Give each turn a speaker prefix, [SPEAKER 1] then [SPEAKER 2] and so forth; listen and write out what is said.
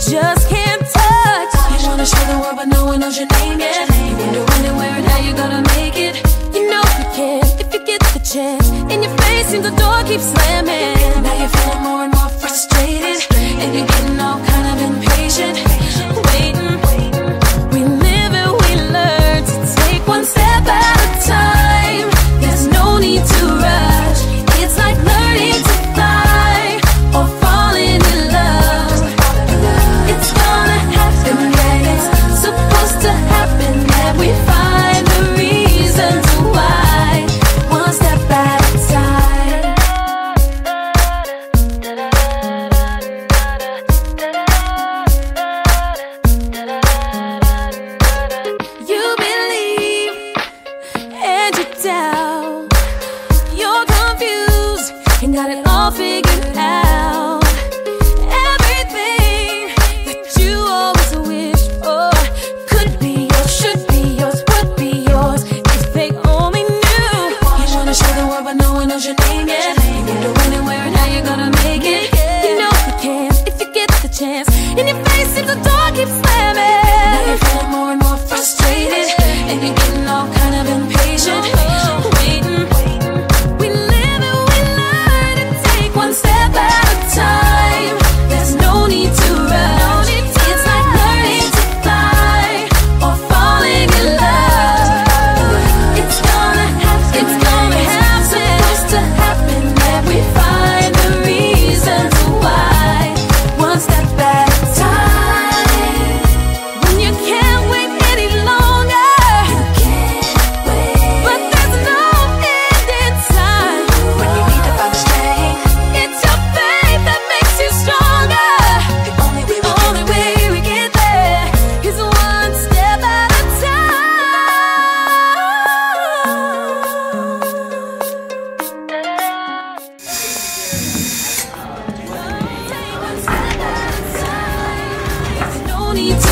[SPEAKER 1] just can't touch. You wanna show the world but no one knows your name yet. You wonder when and where and how you gonna make it. You know you can if you get the chance. In your face seems the door keeps slamming. Now you're feeling more and more frustrated, and you're getting all kind of impatient. Waiting, we live and we learn to take one step at a time. There's no need to rush. It's like learning to fly or falling in love. It's gonna happen, yeah, it's supposed to happen. That we find the reasons why, one step at a time. You believe and you doubt. You're confused and got it all figured out. Everything that you always wished for could be yours, should be yours, would be yours if they only knew. You wanna show the world but no one knows your name yet. You wonder when and where and how you're gonna make it. You know you can if you get the chance. In your face seems the door keeps slamming. Now you're feeling more and more frustrated, and you're getting all kind of impatient. Waiting, we live and we learn to take one step at a time. There's no need to rush. It's like learning to fly or falling in love. It's gonna happen, it's gonna happen. It's supposed to happen. That we find the reasons why, one step at a time. When you can't wait any longer, you can't wait. But there's no end in time. When you need to find the strength, it's your faith that makes you stronger. The only way we get there is one step at a time. No need